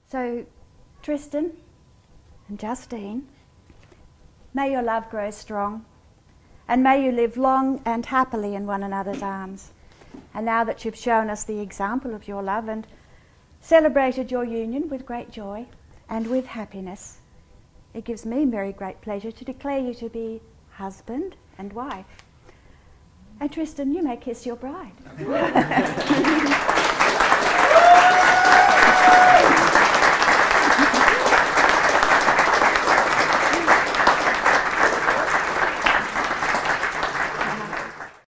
So, Tristan and Justine, may your love grow strong, and may you live long and happily in one another's arms. And now that you've shown us the example of your love and celebrated your union with great joy and with happiness, it gives me very great pleasure to declare you to be husband and wife. And Tristan, you may kiss your bride.